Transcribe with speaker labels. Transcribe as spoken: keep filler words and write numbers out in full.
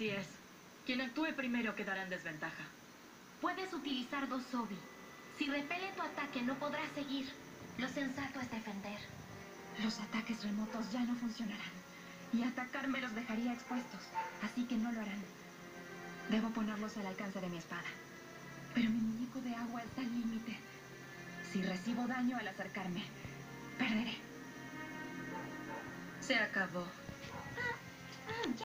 Speaker 1: Así es. Quien actúe primero quedará en desventaja.
Speaker 2: Puedes utilizar dos Sobi. Si repele tu ataque, no podrás seguir. Lo sensato es defender.
Speaker 3: Los ataques remotos ya no funcionarán. Y atacarme los dejaría expuestos. Así que no lo harán. Debo ponerlos al alcance de mi espada. Pero mi muñeco de agua está al límite. Si recibo daño al acercarme, perderé.
Speaker 1: Se acabó.